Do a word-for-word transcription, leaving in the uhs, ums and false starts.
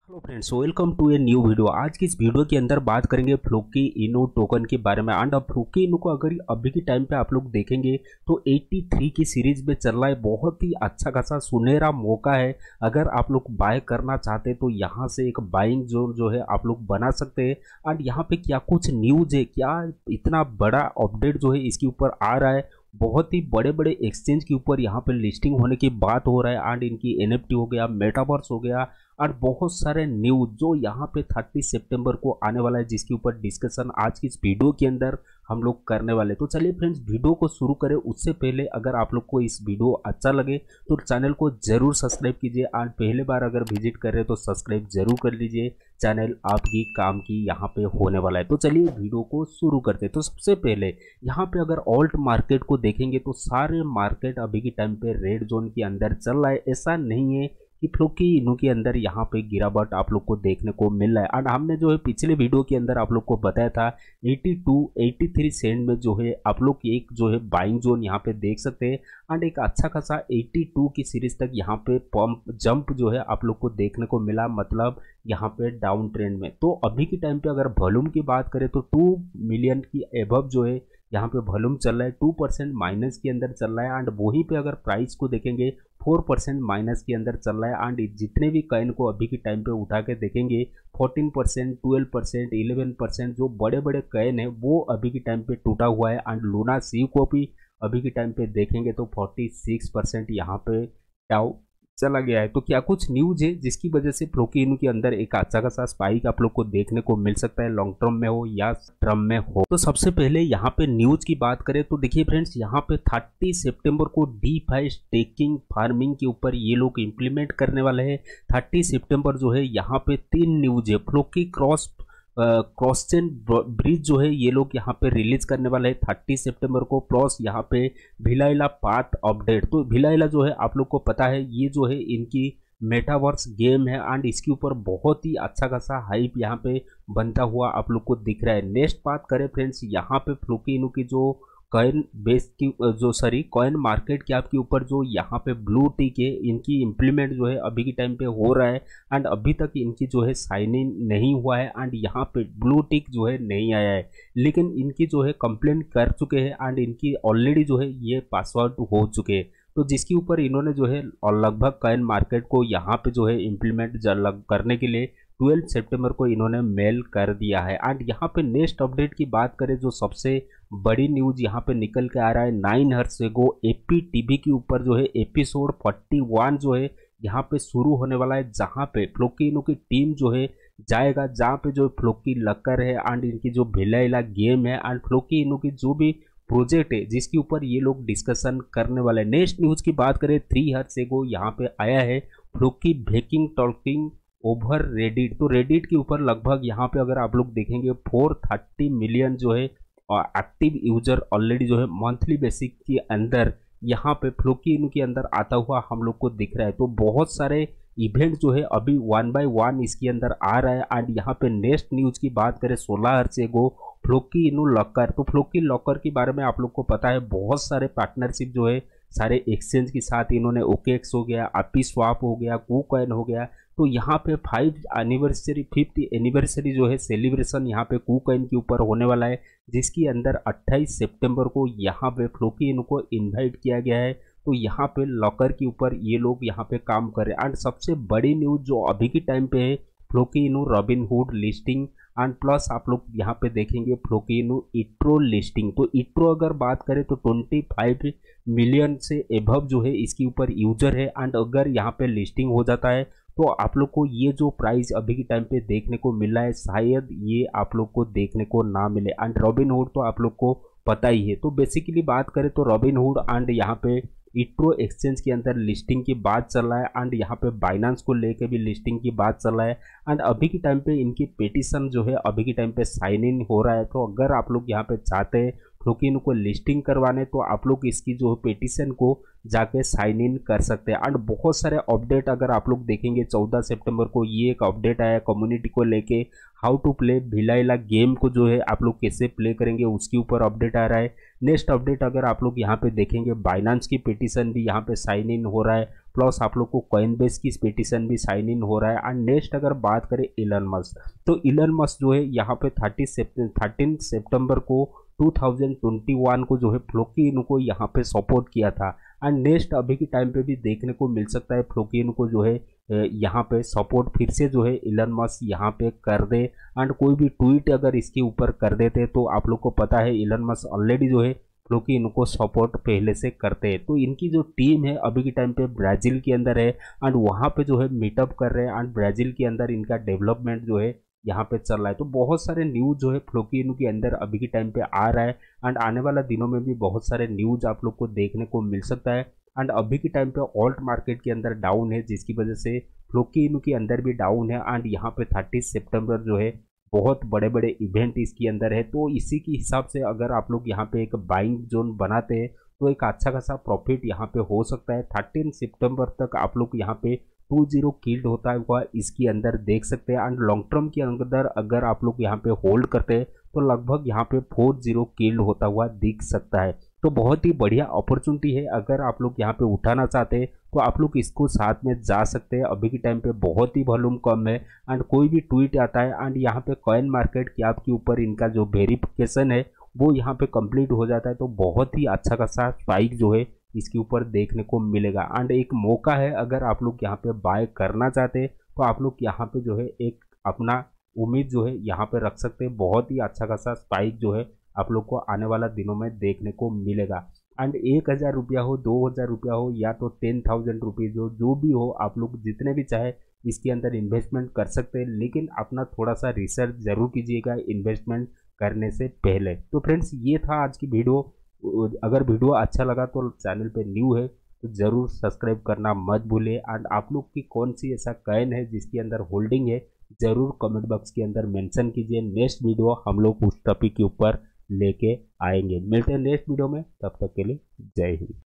Hello friends, welcome to a new video. आज की इस वीडियो के अंदर बात करेंगे फ्लोकी इनू टोकन के बारे में। एंड अब फ्लोकी इनू को अगर अभी के टाइम पे आप लोग देखेंगे तो तिरासी की सीरीज में चल रहा है। बहुत ही अच्छा खासा सुनहरा मौका है। अगर आप लोग बाय करना चाहते हैं तो यहाँ से एक बाइंग जोन जो है आप लोग बना सकते हैं। एंड यहाँ पे क्या कुछ न्यूज है, क्या इतना बड़ा अपडेट जो है इसके ऊपर आ रहा है। बहुत ही बड़े बड़े एक्सचेंज के ऊपर यहाँ पे लिस्टिंग होने की बात हो रहा है। एंड इनकी एनएफटी हो गया, मेटावर्स हो गया और बहुत सारे न्यूज जो यहाँ पे तीस सितंबर को आने वाला है, जिसके ऊपर डिस्कशन आज की इस वीडियो के अंदर हम लोग करने वाले। तो चलिए फ्रेंड्स, वीडियो को शुरू करें। उससे पहले अगर आप लोग को इस वीडियो अच्छा लगे तो चैनल को जरूर सब्सक्राइब कीजिए। और पहले बार अगर विजिट कर रहे हैं तो सब्सक्राइब जरूर कर लीजिए। चैनल आपकी काम की यहाँ पे होने वाला है। तो चलिए वीडियो को शुरू करते हैं। तो सबसे पहले यहाँ पे अगर ऑल्ट मार्केट को देखेंगे तो सारे मार्केट अभी के टाइम पे रेड जोन के अंदर चल रहा है। ऐसा नहीं है कि फ्लोकी इनू के अंदर यहाँ पे गिरावट आप लोग को देखने को मिल रहा है। और हमने जो है पिछले वीडियो के अंदर आप लोग को बताया था बयासी तिरासी सेंट में जो है आप लोग एक जो है बाइंग जोन यहाँ पे देख सकते हैं। एंड एक अच्छा खासा बयासी की सीरीज तक यहाँ पे पंप जंप जो है आप लोग को देखने को मिला, मतलब यहाँ पे डाउन ट्रेंड में। तो अभी के टाइम पे अगर वॉल्यूम की बात करें तो टू मिलियन की एबव जो है यहाँ पे वॉल्यूम चल रहा है। टू परसेंट माइनस के अंदर चल रहा है। एंड वहीं पे अगर प्राइस को देखेंगे फोर परसेंट माइनस के अंदर चल रहा है। एंड जितने भी कॉइन को अभी के टाइम पे उठा के देखेंगे fourteen percent, twelve percent, eleven percent जो बड़े बड़े कॉइन है वो अभी के टाइम पे टूटा हुआ है। एंड लूना सी को भी अभी के टाइम पे देखेंगे तो फोर्टी सिक्स परसेंट यहाँ पे डाउ चला गया है। तो क्या कुछ न्यूज है जिसकी वजह से फ्लोकी इनू के अंदर एक अच्छा खासा स्पाइक आप लोग को देखने को मिल सकता है, लॉन्ग टर्म में हो या टर्म में हो। तो सबसे पहले यहाँ पे न्यूज की बात करें तो देखिए फ्रेंड्स, यहाँ पे तीस सितंबर को डीफाई स्टेकिंग फार्मिंग के ऊपर ये लोग इंप्लीमेंट करने वाले हैं। तीस सितंबर जो है यहाँ पे तीन न्यूज है। Floki cross cross chain bridge जो है ये लोग यहाँ पे रिलीज करने वाले हैं तीस सितंबर को। प्लस यहाँ पे भिलाइला पाथ अपडेट। तो भिलाइला जो है आप लोग को पता है ये जो है इनकी मेटावर्स गेम है। एंड इसके ऊपर बहुत ही अच्छा खासा हाइप यहाँ पे बनता हुआ आप लोग को दिख रहा है। नेक्स्ट बात करें फ्रेंड्स, यहाँ पे फ्लोकी इनू की जो कॉइन बेस की जो सॉरी कॉइन मार्केट के आपके ऊपर जो यहाँ पे ब्लू टिक है इनकी इम्प्लीमेंट जो है अभी के टाइम पे हो रहा है। एंड अभी तक इनकी जो है साइन इन नहीं हुआ है। एंड यहाँ पे ब्लू टिक जो है नहीं आया है, लेकिन इनकी जो है कंप्लेन कर चुके हैं। एंड इनकी ऑलरेडी जो है ये पासवर्ड हो चुके हैं। तो जिसके ऊपर इन्होंने जो है लगभग कॉइन मार्केट को यहाँ पे जो है इम्प्लीमेंट करने के लिए ट्वेल्व सितंबर को इन्होंने मेल कर दिया है। एंड यहाँ पे नेक्स्ट अपडेट की बात करें जो सबसे बड़ी न्यूज यहाँ पे निकल के आ रहा है, nine hours ago AP TV के ऊपर जो है एपिसोड इकतालीस जो है यहाँ पे शुरू होने वाला है, जहाँ पे फ्लोकी इनू की टीम जो है जाएगा, जहाँ पे जो फ्लोकी लकर है एंड इनकी जो भिलाइला गेम है एंड फ्लोकी इनू की जो भी प्रोजेक्ट है जिसके ऊपर ये लोग डिस्कशन करने वाले हैं। नेक्स्ट न्यूज की बात करें, थ्री हर्स एगो यहाँ पे आया है Floki backing talking over Reddit. तो रेडिट के ऊपर लगभग यहाँ पे अगर आप लोग देखेंगे फोर थर्टी मिलियन जो है एक्टिव यूजर ऑलरेडी जो है मंथली बेसिक के अंदर यहाँ पे फ्लोकी इनू के अंदर आता हुआ हम लोग को दिख रहा है। तो बहुत सारे इवेंट जो है अभी वन बाय वन इसके अंदर आ रहा है। एंड यहाँ पे नेक्स्ट न्यूज की बात करें, सोलह हर्स एगो फ्लोकी इनू लॉकर। तो फ्लोकी लॉकर के बारे में आप लोग को पता है बहुत सारे पार्टनरशिप जो है सारे एक्सचेंज के साथ इन्होंने ओकेएक्स हो गया, अपी स्वाप हो गया, कूकॉइन हो गया। तो यहाँ पे फाइव एनिवर्सरी फिफ्थ एनिवर्सरी जो है सेलिब्रेशन यहाँ पे कूकॉइन के ऊपर होने वाला है, जिसके अंदर अट्ठाईस सितंबर को यहाँ पे फ्लोकी इनू को इनवाइट किया गया है। तो यहाँ पे लॉकर के ऊपर ये लोग यहाँ पे काम कर रहे हैं। एंड सबसे बड़ी न्यूज जो अभी के टाइम पे है, फ्लोकी इनू रॉबिनहुड लिस्टिंग। एंड प्लस आप लोग यहाँ पे देखेंगे फ्लोकी इनू इट्रो लिस्टिंग। तो इट्रो अगर बात करें तो पच्चीस मिलियन से एबव जो है इसके ऊपर यूजर है। एंड अगर यहाँ पे लिस्टिंग हो जाता है तो आप लोग को ये जो प्राइस अभी के टाइम पे देखने को मिला है शायद ये आप लोग को देखने को ना मिले। एंड रॉबिनहुड तो आप लोग को पता ही है। तो बेसिकली बात करें तो रॉबिनहुड एंड यहाँ पे इट्रो एक्सचेंज के अंदर लिस्टिंग की बात चल रहा है। एंड यहाँ पे बाइनेंस को लेके भी लिस्टिंग की बात चल रहा है। एंड अभी के टाइम पे इनकी पिटीशन जो है अभी के टाइम पे साइन इन हो रहा है। तो अगर आप लोग यहाँ पे चाहते हैं फ्लोकी इनू को लिस्टिंग करवाने तो आप लोग इसकी जो पिटीशन को जाके साइन इन कर सकते हैं। एंड बहुत सारे अपडेट अगर आप लोग देखेंगे, चौदह सितंबर को ये एक अपडेट आया कम्युनिटी को लेके, हाउ टू प्ले भिलाइला गेम को जो है आप लोग कैसे प्ले करेंगे उसके ऊपर अपडेट आ रहा है। नेक्स्ट अपडेट अगर आप लोग यहाँ पे देखेंगे, बाइनेंस की पिटीशन भी यहाँ पे साइन इन हो रहा है। प्लस आप लोग को कॉइनबेस की पिटीशन भी साइन इन हो रहा है। एंड नेक्स्ट अगर बात करें इलन मस्क, तो इलन मस्क जो है यहाँ पे थर्टी थर्टीन सितंबर को टू थाउजेंड ट्वेंटी वन को जो है फ्लोकी को यहाँ पे सपोर्ट किया था। एंड नेक्स्ट अभी के टाइम पे भी देखने को मिल सकता है फ्लोकी को जो है यहाँ पे सपोर्ट फिर से जो है इलन मस्क यहाँ पे कर दे। एंड कोई भी ट्वीट अगर इसके ऊपर कर देते तो आप लोग को पता है इलन मस्क ऑलरेडी जो है फ्लोकी इनको सपोर्ट पहले से करते हैं। तो इनकी जो टीम है अभी के टाइम पे ब्राज़ील के अंदर है एंड वहाँ पे जो है मीटअप कर रहे हैं एंड ब्राज़ील के अंदर इनका डेवलपमेंट जो है यहाँ पे चल रहा है। तो बहुत सारे न्यूज़ जो है फ्लोकी के अंदर अभी के टाइम पे आ रहा है एंड आने वाला दिनों में भी बहुत सारे न्यूज़ आप लोग को देखने को मिल सकता है। एंड अभी के टाइम पे ऑल्ट मार्केट के अंदर डाउन है जिसकी वजह से फ्लोकी के अंदर भी डाउन है। एंड यहाँ पे थर्टी सितंबर जो है बहुत बड़े बड़े इवेंट इसके अंदर है। तो इसी के हिसाब से अगर आप लोग यहाँ पे एक बाइंग जोन बनाते हैं तो एक अच्छा खासा प्रॉफिट यहाँ पे हो सकता है। थर्टीन सितंबर तक आप लोग यहाँ पे टू जीरो किल्ड होता है हुआ इसके अंदर देख सकते हैं। एंड लॉन्ग टर्म के अंदर अगर आप लोग यहाँ पे होल्ड करते हैं तो लगभग यहाँ पे फोर जीरो किल्ड होता हुआ दिख सकता है। तो बहुत ही बढ़िया अपॉर्चुनिटी है। अगर आप लोग यहाँ पे उठाना चाहते हैं तो आप लोग इसको साथ में जा सकते हैं। अभी के टाइम पे बहुत ही वॉल्यूम कम है एंड कोई भी ट्वीट आता है एंड यहाँ पे कॉइन मार्केट के आपके ऊपर इनका जो वेरिफिकेशन है वो यहाँ पे कंप्लीट हो जाता है तो बहुत ही अच्छा खासा स्पाइक जो है इसके ऊपर देखने को मिलेगा। एंड एक मौका है अगर आप लोग यहाँ पे बाय करना चाहते हैं तो आप लोग यहाँ पे जो है एक अपना उम्मीद जो है यहाँ पे रख सकते हैं। बहुत ही अच्छा खासा स्पाइक जो है आप लोग को आने वाला दिनों में देखने को मिलेगा। एंड एक हज़ार रुपया हो, दो हज़ार रुपया हो या तो टेन थाउजेंड रुपीज़ हो, जो भी हो आप लोग जितने भी चाहे इसके अंदर इन्वेस्टमेंट कर सकते हैं। लेकिन अपना थोड़ा सा रिसर्च ज़रूर कीजिएगा इन्वेस्टमेंट करने से पहले। तो फ्रेंड्स ये था आज की वीडियो। अगर वीडियो अच्छा लगा तो चैनल पे न्यू है तो ज़रूर सब्सक्राइब करना मत भूलिए। एंड आप लोग की कौन सी ऐसा कॉइन है जिसके अंदर होल्डिंग है ज़रूर कमेंट बॉक्स के अंदर मेंशन कीजिए। नेक्स्ट वीडियो हम लोग उस टॉपिक के ऊपर लेके आएंगे। मिलते हैं नेक्स्ट वीडियो में, तब तक के लिए जय हिंद।